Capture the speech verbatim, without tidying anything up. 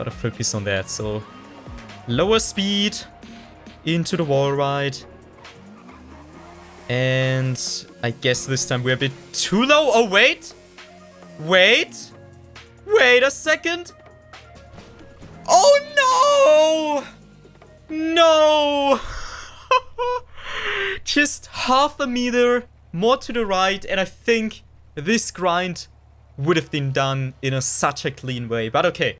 Gotta focus on that. So lower speed into the wall ride. And I guess this time we're a bit too low. Oh, wait. Wait. Wait a second. Oh, no. No. Just half a meter more to the right. And I think this grind would have been done in a such a clean way. But okay.